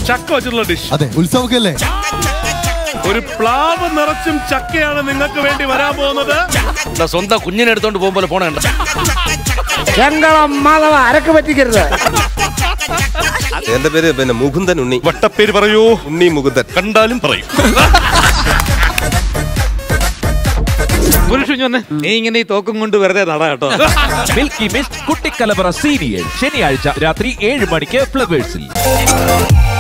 ചക്ക വെച്ചിട്ടുള്ള ഡിഷ്. അതെ, ഉത്സവമൊക്കെയല്ലേ? ഒരു പ്ലാവ് നിറച്ചും ചക്കയാണ് നിങ്ങൾക്ക് വേണ്ടി വരാൻ പോകുന്നത്. സ്വന്തം കുഞ്ഞിനെ എടുത്തോണ്ട് പോകുമ്പോൾ പോണേണ്ട. അരക്ക് പറ്റിക്കരുത്. എന്റെ പേര് പിന്നെ മുകുന്ദൻ ഉണ്ണി. വട്ടപ്പേര് പറയൂ. ഉണ്ണി മുകുന്ദൻ. കണ്ടാലും പറയും. നീ ഇങ്ങനെ ഈ തോക്കും കൊണ്ട് വെറുതെ നട കേട്ടോ. മിൽക്കി മിസ്റ്റ് കുട്ടിക്കലവറ സീരിയൽ ശനിയാഴ്ച രാത്രി 7 മണിക്ക് ഫ്ലവേഴ്സിൽ.